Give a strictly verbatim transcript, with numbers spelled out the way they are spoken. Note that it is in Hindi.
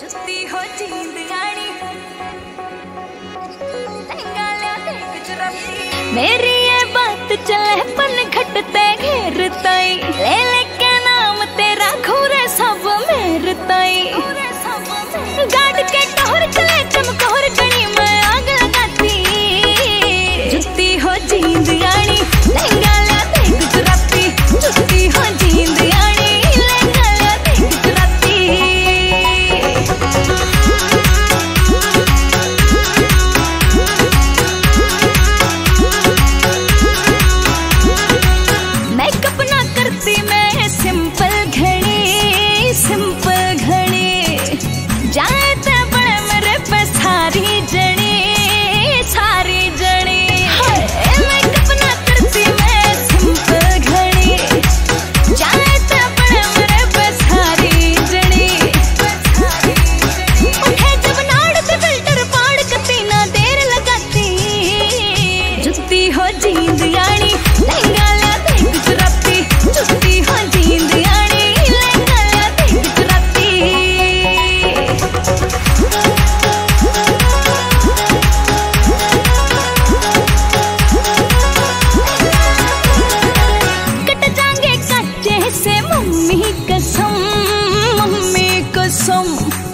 जुत्ती हो जींद यानी लहंगा ले दे गुजराती। मेरी ये बात चले पन घटते घेरताई, ले ले के नाम तेरा घूरे सब मेरताई। गाड़ के टोहर चले चमकोर गणी में आग लगाती। जुत्ती हो जींद यानी लहंगा ले दे गुजराती। जुत्ती हो जींद यानी लहंगा ले दे गुजराती। मेकअप ना करती मैं सिंपल घड़ी, सिंपल घड़ी जाए ते बड़े मेरे पे सारी जड़ी, सारी जड़ी। मेकअप ना करती मैं सिंपल घड़ी, जाए ते बड़े मेरे पे सारी जड़ी। उठे जब नाड़ पे फिल्टर पाड़ कती ना देर लगाती। जुत्ती हो जींद यानी लहंगा ले दे गुजराती। जुत्ती हो जींद यानी लहंगा ले दे गुजराती। कट जाएंगे कच्चे से मम्मी कसम, मम्मी कसम।